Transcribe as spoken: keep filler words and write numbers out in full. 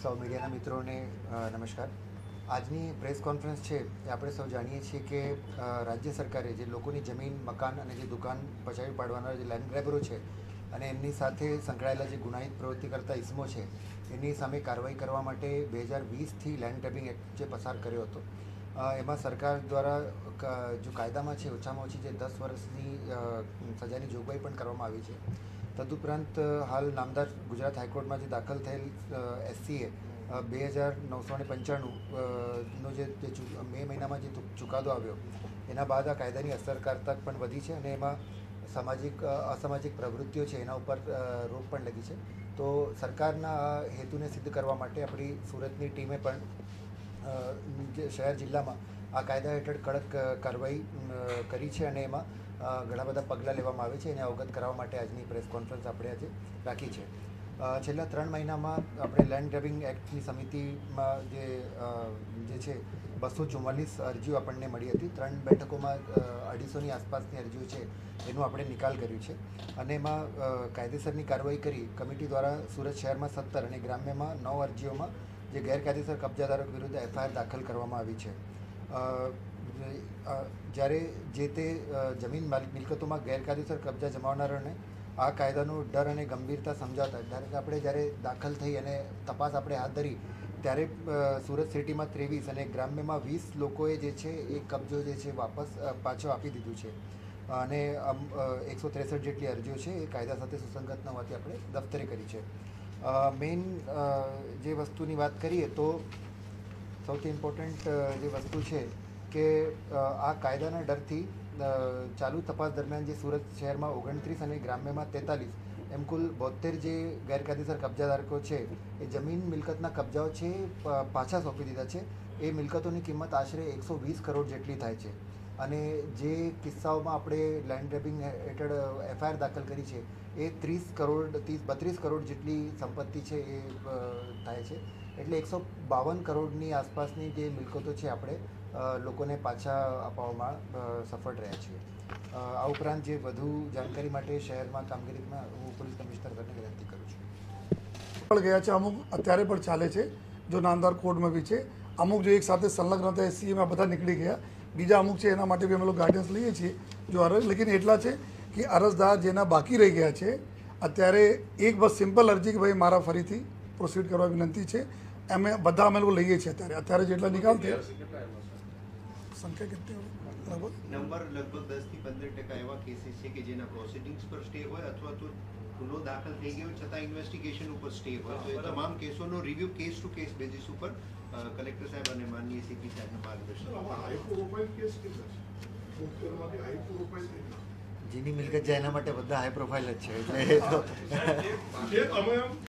સૌ મીડિયાના મિત્રોને નમસ્કાર. આજની પ્રેસ કોન્ફરન્સ છે એ આપણે સૌ જાણીએ છીએ કે રાજ્ય સરકારે જે લોકોની જમીન, મકાન અને જે દુકાન પચાવી પાડવાના જે લેન્ડ ગ્રેબરો છે અને એમની સાથે સંકળાયેલા જે ગુનાહિત પ્રવૃત્તિ કરતા ઇસમો છે એની સામે કાર્યવાહી કરવા માટે બે હજાર વીસથી લેન્ડ ગ્રેબિંગ એક્ટ જે પસાર કર્યો હતો, એમાં સરકાર દ્વારા જો કાયદામાં છે ઓછામાં ઓછી જે દસ વર્ષની સજાની જોગવાઈ પણ કરવામાં આવી છે. તદુપરાંત હાલ નામદાર ગુજરાત હાઈકોર્ટમાં જે દાખલ થયેલ એસસીએ બે હજાર નવસો ને પંચાણું નો જે મે મહિનામાં જે ચુકાદો આવ્યો એના બાદ આ કાયદાની અસરકારતા પણ વધી છે અને એમાં સામાજિક અસામાજિક પ્રવૃત્તિઓ છે એના ઉપર રોક પણ લગી છે. તો સરકારના હેતુને સિદ્ધ કરવા માટે આપણી સુરતની ટીમે પણ જે શહેર જિલ્લામાં આ કાયદા હેઠળ કડક કાર્યવાહી કરી છે અને એમાં ઘણા બધા પગલાં લેવામાં આવે છે એને અવગત કરાવવા માટે આજની પ્રેસ કોન્ફરન્સ આપણે આજે રાખી છે. છેલ્લા ત્રણ મહિનામાં આપણે લેન્ડ ગ્રેબિંગ એક્ટની સમિતિમાં જે જે છે બસો ચુમ્માલીસ અરજીઓ આપણને મળી હતી. ત્રણ બેઠકોમાં અઢીસોની આસપાસની અરજીઓ છે એનો આપણે નિકાલ કર્યો છે અને એમાં કાયદેસરની કાર્યવાહી કરી કમિટી દ્વારા સુરત શહેરમાં સત્તર અને ગ્રામ્યમાં નવ અરજીઓમાં જે ગેરકાયદેસર કબજાદારો વિરુદ્ધ એફઆઈઆર દાખલ કરવામાં આવી છે. જ્યારે જે તે જમીન મિલકતોમાં ગેરકાયદેસર કબજા જમાવનારાને આ કાયદાનો ડર અને ગંભીરતા સમજાવતા ધારો કે આપણે જ્યારે દાખલ થઈ અને તપાસ આપણે હાથ ધરી ત્યારે સુરત સિટીમાં ત્રેવીસ અને ગ્રામ્યમાં વીસ લોકોએ જે છે એ કબજો જે છે વાપસ પાછો આપી દીધું છે અને એકસો ત્રેસઠ જેટલી અરજીઓ છે એ કાયદા સાથે સુસંગત ન હોવાથી આપણે દફતરે કરી છે. મેઇન જે વસ્તુની વાત કરીએ તો સૌથી ઇમ્પોર્ટન્ટ જે વસ્તુ છે કે આ કાયદાના ડરથી ચાલુ તપાસ દરમિયાન જે સુરત શહેરમાં ઓગણત્રીસ અને ગ્રામ્યમાં તેતાલીસ એમ કુલ બોતેર જે ગેરકાયદેસર કબજાધારકો છે એ જમીન મિલકતના કબજાઓ છે પાછા સોંપી દીધા છે. એ મિલકતોની કિંમત આશરે એકસો વીસ કરોડ જેટલી થાય છે અને જે કિસ્સાઓમાં આપણે લેન્ડ ગ્રેબિંગ હેઠળ એફઆઈઆર દાખલ કરી છે એ ત્રીસ કરોડ ત્રીસ બત્રીસ કરોડ જેટલી સંપત્તિ છે એ થાય છે. એટલે એકસો બાવન કરોડની આસપાસની જે મિલકતો છે આપણે લોકોને પાછા અપાવવામાં સફળ રહ્યા છીએ. આ ઉપરાંત જે વધુ જાણકારી માટે શહેરમાં કામગીરીમાં હું પોલીસ કમિશનર કરીને વિનંતી કરું છું. પણ ગયા છે, અમુક અત્યારે પણ ચાલે છે, જો નામદાર કોર્ટમાં બી છે. અમુક જો એક સાથે સંલગ્ન હતા એસસીએમાં બધા નીકળી ગયા, બીજા અમુક છે એના માટે બી અમે લોકો ગાઈડન્સ લઈએ છીએ જો અરજ. લેકિન એટલા છે કે અરજદાર જેના બાકી રહી ગયા છે અત્યારે એક બસ સિમ્પલ અરજી કે ભાઈ મારા ફરીથી પ્રોસીડ કરવા વિનંતી છે, અમે બધા અમે લોકો લઈએ છીએ અત્યારે અત્યારે જેટલા નિકાલ થયા સંખ્યા કેટલી લગભગ નંબર લગભગ દસ થી પંદર ટકા એવા કેસીસ છે કે જેના પ્રોસિડિંગ્સ પર સ્ટે હોય અથવા તો ગુનો દાખલ થઈ ગયો છતાં ઇન્વેસ્ટિગેશન ઉપર સ્ટે હોય. તો એ તમામ કેસોનો review case to case basis ઉપર કલેક્ટર સાહેબ અને માનનીય સીપી સાહેબના માર્ગદર્શન જેની મિલકત જાય એના માટે બધા હાઈ પ્રોફાઇલ જ છે એટલે